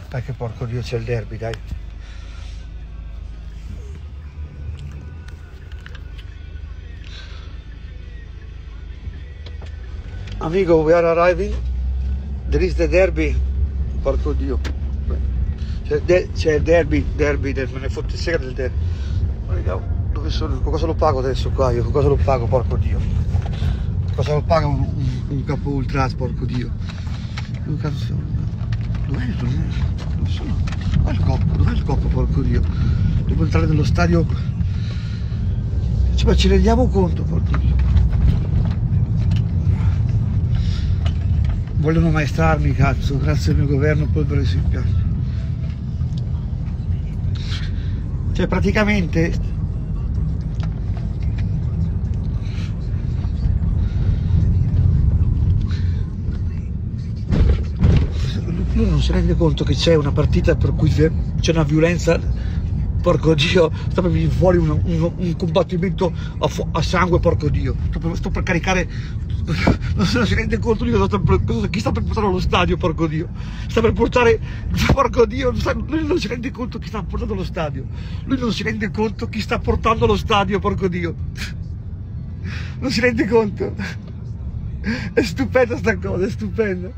Dai che porco Dio c'è il derby, dai. Amico, we are arriving. There is the derby. Porco Dio. C'è il derby, me ne fotte sega del derby. Dove sono? Cosa lo pago adesso qua io? Cosa lo pago, porco Dio? Cosa lo paga un capo ultras, porco Dio? Dov'è il coppo? Dov'è il coppo, porco Dio? Devo entrare nello stadio. Cioè, ma ci rendiamo conto, porco Dio? Vogliono maestrarmi, cazzo, grazie al mio governo, polvere sui piatti. Cioè, praticamente lui non si rende conto che c'è una partita per cui c'è una violenza, porco Dio, sta per venire fuori un combattimento a sangue, porco Dio, sto per caricare, non si rende conto chi sta per portare allo stadio, porco Dio, sta per portare, porco Dio, lui non si rende conto chi sta portando allo stadio, lui non si rende conto chi sta portando allo stadio, porco Dio, non si rende conto, è stupenda sta cosa, è stupenda.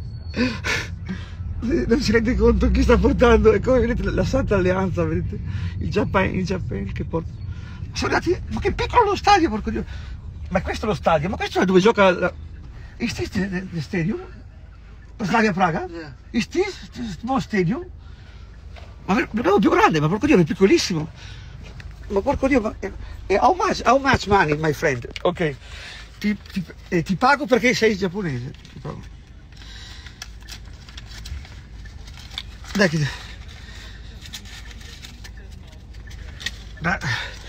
Non si rende conto chi sta portando, e come vedete la Santa Alleanza, vedete il Japan che porta. Sono andati, ma che piccolo lo stadio, porco Dio! Ma questo è lo stadio, ma questo è dove gioca la... Is this the stadium? Slavia Praga? Yeah. Is this small stadium? Ma è più grande, ma porco Dio, è piccolissimo. Ma porco Dio, ma how much money, my friend? Ok, ti pago perché sei giapponese, ti pago. Dai che... Dai.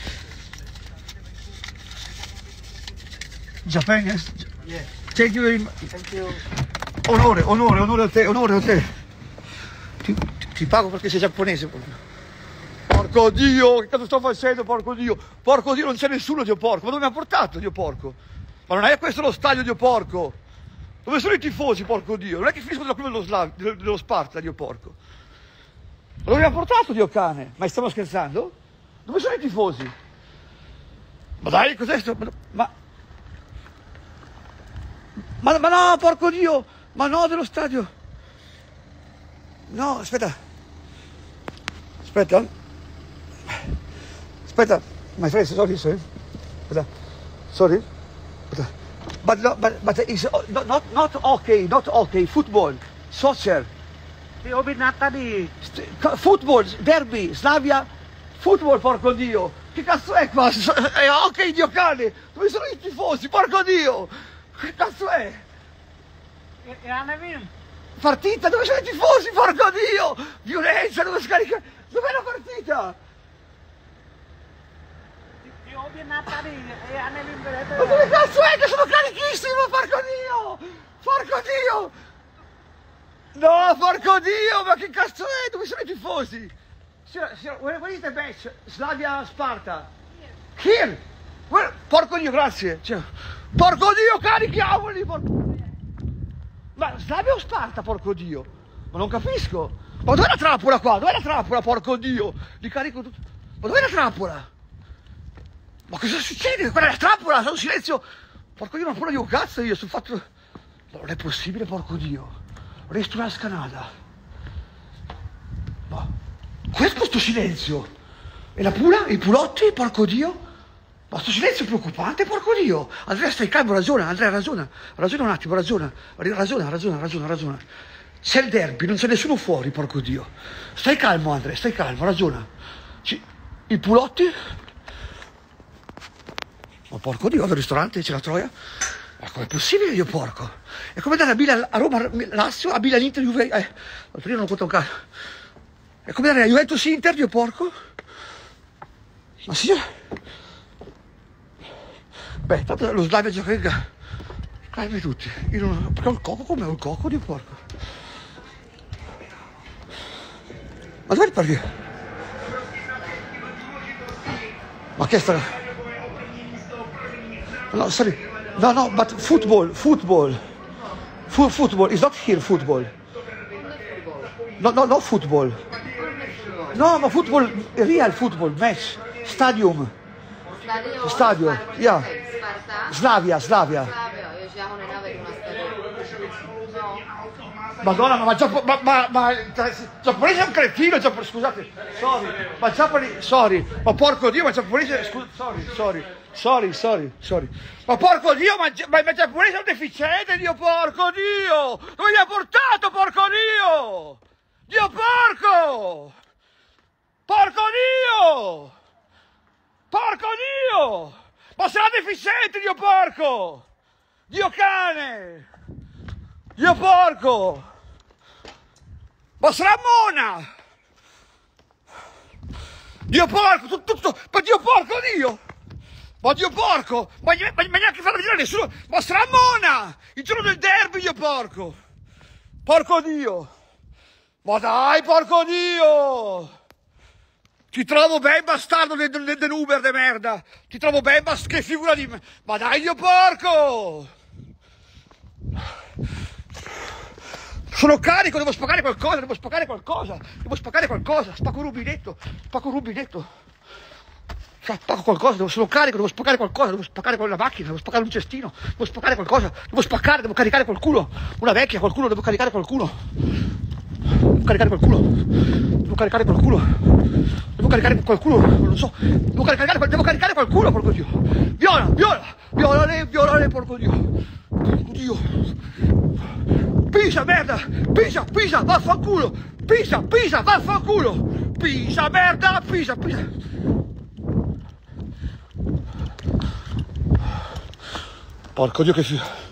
Japan, yes? Yeah. Thank you very much. Thank you. Onore a te. Ti pago perché sei giapponese. Porco Dio, che cosa sto facendo, porco Dio? Porco Dio, non c'è nessuno, Dio porco. Ma dove mi ha portato, Dio porco? Ma non è questo lo stadio, Dio porco? Dove sono i tifosi, porco Dio? Non è che finiscono da quello dello Sparta, Dio porco. Ma dove mi ha portato, Dio cane? Ma stiamo scherzando? Dove sono i tifosi? Ma dai, cos'è sto? Ma no, porco Dio! Ma no, dello stadio! No, aspetta, my friend, sorry. Sorry? But it's not okay, football, soccer. Football, derby, Slavia, football, porco Dio! Che cazzo è qua? Ok, Dio cane! Dove sono i tifosi, porco Dio? Che cazzo è? Partita, dove sono i tifosi, porco Dio? Violenza, dove scarica? Dov'è la partita? Ma dove cazzo è che sono carichissimo, porco Dio? Porco Dio! No, porco Dio, ma che cazzo è? Dove sono i tifosi? Where is the match? Slavia Sparta? Here! Porco Dio, grazie! Porco Dio, carichiamoli! Ma Slavia o Sparta, porco Dio? Ma non capisco! Ma dov'è la trappola qua? Dov'è la trappola, porco Dio? Li carico tutto. Ma dov'è la trappola? Ma cosa succede? Quella è la trappola, sono in silenzio! Porco Dio, non può dire un cazzo io, sul fatto... Ma non è possibile, porco Dio! Resto una scanata. Ma questo sto silenzio. E la pula? I pulotti? Porco Dio. Ma sto silenzio è preoccupante, porco Dio. Andrea, stai calmo, ragiona. Andrea, ragiona. Ragiona un attimo, ragiona. C'è il derby, non c'è nessuno fuori, porco Dio. Stai calmo, Andrea, stai calmo, ragiona. I pulotti? Ma porco Dio, al ristorante c'è la troia. Ma com'è possibile, io porco? È come andare a Milan, a Roma, Lazio, a Milan, Inter, Juve... io non conto un cazzo. È come andare a Juventus, Inter, io porco? Ma sì... Beh, tanto lo Slavia gioca in gara. Calmi tutti. Io non... Perché ho il cocco, come ho il cocco, io porco? Ma dove parli? Ma che sta... No, sorry. No, but football. Football is not here, football. No, no, no football. No, ma football, real football, match, stadium. Stadio, ja. Slavia. Io siamo una nave di una stadio. Madonna, ma giapponese è un cretino, scusate, sorry, ma giapponese, sorry, ma porco Dio, ma giapponese, sorry, ma porco Dio, ma giapponese è un deficiente, Dio porco Dio, dove li ha portato, porco Dio, Dio porco, porco Dio, ma sarà deficiente, Dio porco, Dio cane, Dio porco! Ma sarà mona! Dio porco! Tutto! Ma Dio porco Dio! Ma Dio porco! Ma neanche farlo vedere a nessuno! Ma sarà mona! Il giorno del derby, Dio porco! Porco Dio! Ma dai, porco Dio! Ti trovo ben bastardo dell'Uber de merda! Ti trovo ben bastardo! Che figura di me! Ma dai, Dio porco! Sono carico, devo spaccare qualcosa, spacco un rubinetto, spacco qualcosa, sono carico, devo spaccare qualcosa, devo spaccare la macchina, devo spaccare un cestino, devo spaccare qualcosa, devo caricare qualcuno, una vecchia, qualcuno, devo caricare qualcuno, non lo so, devo caricare qualcuno, porco Dio, violale, porco Dio, Pisa, merda! Pisa, vaffanculo! Pisa, vaffanculo! Pisa, merda! Pisa! Porco Dio che